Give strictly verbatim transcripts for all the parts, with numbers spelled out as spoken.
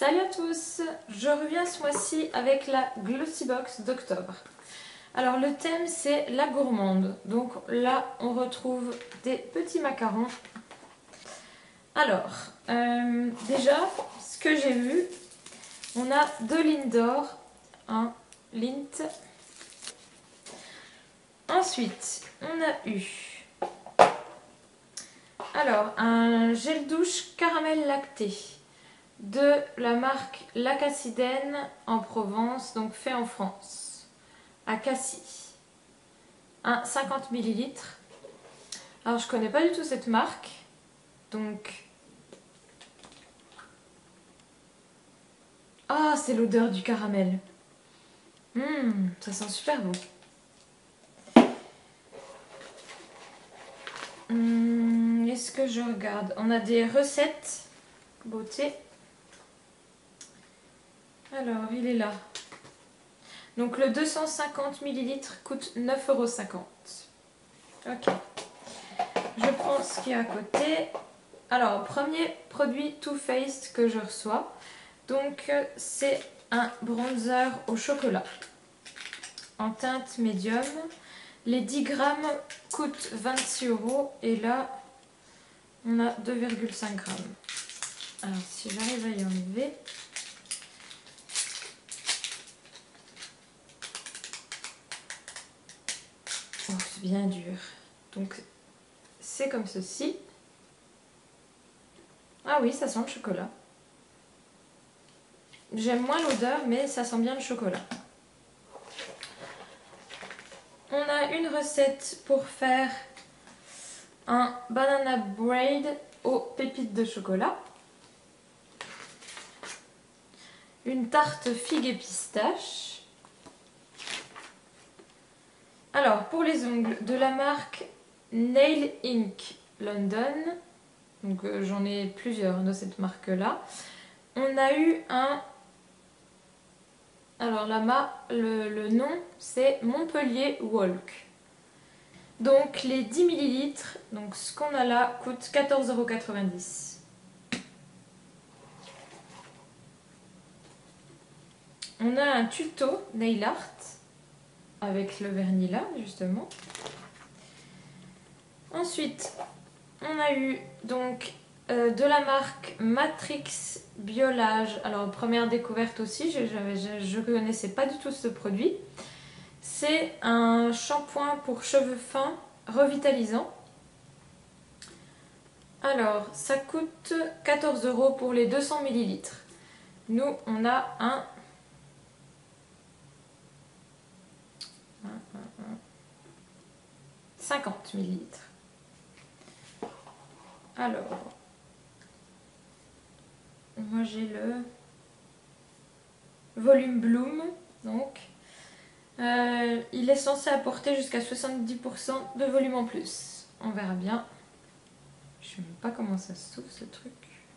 Salut à tous, je reviens ce mois-ci avec la Glossy Box d'octobre. Alors le thème c'est la gourmande, donc là on retrouve des petits macarons. Alors, euh, déjà ce que j'ai vu, on a deux Lindor, un Lindt. Ensuite on a eu alors un gel douche caramel lacté de la marque Lacacidène en Provence, donc fait en France, à Cassis, un cinquante millilitres. Alors je connais pas du tout cette marque, donc... Ah, c'est l'odeur du caramel. Hum, ça sent super bon. Hum, Est-ce que je regarde? On a des recettes beauté. Alors, il est là. Donc le deux cent cinquante millilitres coûte neuf euros cinquante. Ok. Je prends ce qu'il y a à côté. Alors, premier produit Too Faced que je reçois. Donc, c'est un bronzer au chocolat en teinte médium. Les dix grammes coûtent vingt-six euros et là, on a deux virgule cinq grammes. Alors, si j'arrive à y enlever... Oh, c'est bien dur. Donc, c'est comme ceci. Ah oui, ça sent le chocolat. J'aime moins l'odeur, mais ça sent bien le chocolat. On a une recette pour faire un banana braid aux pépites de chocolat. Une tarte figue et pistache. Alors, pour les ongles, de la marque Nail Ink London. Donc, euh, j'en ai plusieurs de cette marque-là. On a eu un... Alors, là-bas, le, le nom, c'est Montpellier Walk. Donc, les dix millilitres, donc ce qu'on a là, coûte quatorze euros quatre-vingt-dix. On a un tuto nail art avec le vernis là, justement. Ensuite, on a eu donc euh, de la marque Matrix Biolage. Alors, première découverte aussi, je ne connaissais pas du tout ce produit. C'est un shampoing pour cheveux fins revitalisant. Alors, ça coûte quatorze euros pour les deux cents millilitres. Nous, on a un... cinquante millilitres. Alors, moi j'ai le Volume Bloom, donc euh, il est censé apporter jusqu'à soixante-dix pour cent de volume en plus. On verra bien. Je sais même pas comment ça s'ouvre ce truc.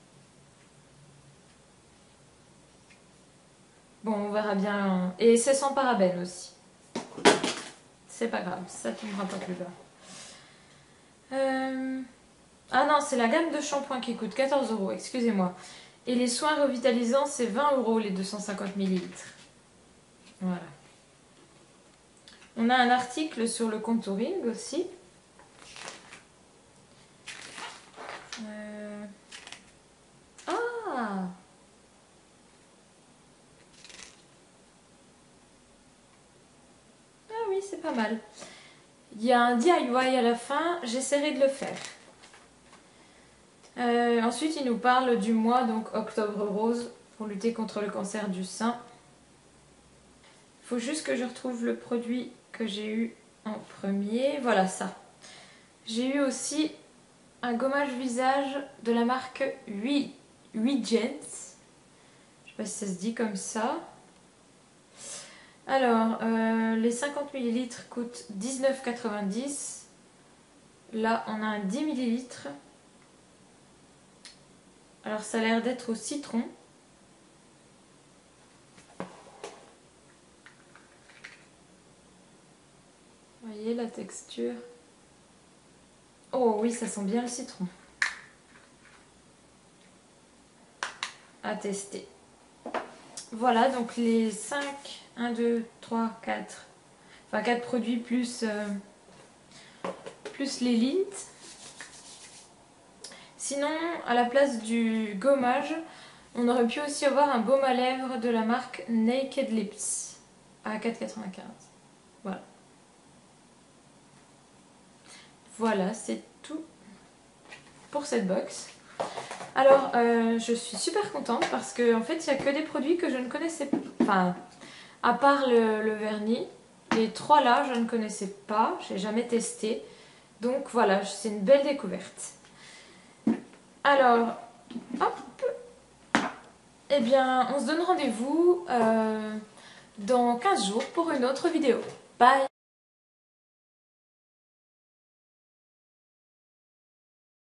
Bon, on verra bien. Et c'est sans parabènes aussi. C'est pas grave, ça tombera pas plus bas. Euh... Ah non, c'est la gamme de shampoing qui coûte quatorze euros, excusez-moi. Et les soins revitalisants, c'est vingt euros les deux cent cinquante millilitres. Voilà. On a un article sur le contouring aussi. Euh... Ah! Ah oui, c'est pas mal. Il y a un D I Y à la fin, j'essaierai de le faire. Euh, ensuite, il nous parle du mois, donc Octobre Rose, pour lutter contre le cancer du sein. Il faut juste que je retrouve le produit que j'ai eu en premier. Voilà ça. J'ai eu aussi un gommage visage de la marque Huigens. Je sais pas si ça se dit comme ça. Alors, euh, les cinquante millilitres coûtent dix-neuf euros quatre-vingt-dix. Là, on a un dix millilitres. Alors, ça a l'air d'être au citron. Vous voyez la texture? Oh oui, ça sent bien le citron. À tester. voilà, donc les cinq, un, deux, trois, quatre, enfin quatre produits plus, euh, plus les lints. Sinon, à la place du gommage, on aurait pu aussi avoir un baume à lèvres de la marque Naked Lips à quatre euros quatre-vingt-quinze. Voilà. Voilà, c'est tout pour cette box. Alors, euh, je suis super contente parce qu'en en fait, il n'y a que des produits que je ne connaissais pas. Enfin, à part le, le vernis, les trois là, je ne connaissais pas, je n'ai jamais testé. Donc voilà, c'est une belle découverte. Alors, hop, eh bien, on se donne rendez-vous euh, dans quinze jours pour une autre vidéo. Bye!